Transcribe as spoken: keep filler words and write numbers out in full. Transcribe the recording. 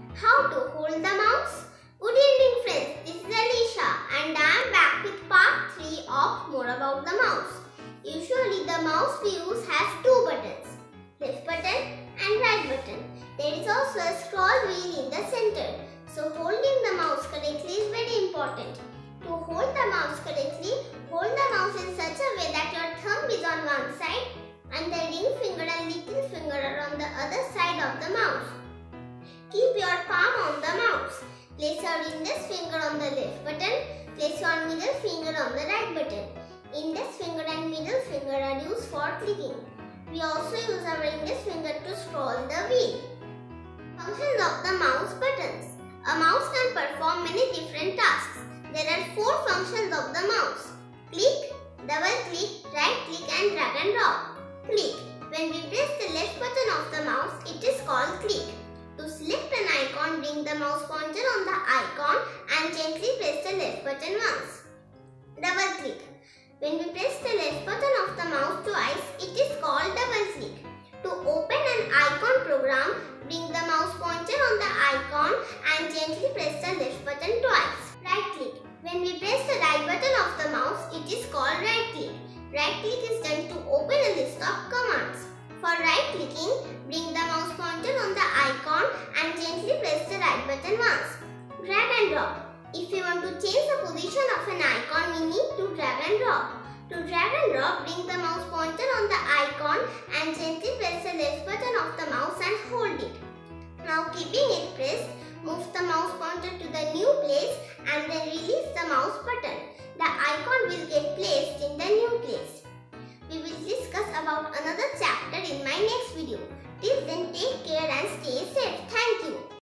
How to hold the mouse? Good evening friends, this is Alisha and I am back with part three of More About the Mouse. Usually the mouse we use has two buttons, left button and right button. There is also a scroll wheel in the center. So holding the mouse correctly is very important. To hold the mouse correctly, hold the mouse in such a way that your thumb is on one side and the ring finger and little finger are on the other side of the mouse. Keep your palm on the mouse. Place your index finger on the left button. Place your middle finger on the right button. Index finger and middle finger are used for clicking. We also use our index finger to scroll the wheel. Functions of the mouse buttons. A mouse can perform many different tasks. There are four functions of the mouse. Click, double click, right click and drag and drop. Click. When we press the left button of the mouse, it is called click. To select an icon, bring the mouse pointer on the icon and gently press the left button once. Double click. When we press the left button of the mouse twice, it is called double click. To open an icon program, bring the mouse pointer on the icon and gently press the left button twice. Right click. When we press the right button of the mouse, it is called right click. Right click is done to open a list of commands. For right clicking, bring the mouse pointer on the icon and gently press the right button once. Drag and drop. If you want to change the position of an icon, we need to drag and drop. To drag and drop, bring the mouse pointer on the icon and gently press the left button of the mouse and hold it. Now keeping it pressed, move the mouse pointer to the new place and then release the mouse button. The icon will get placed in the new place. We will discuss about another chapter in my next video. Till then, take care and stay safe. Thank you.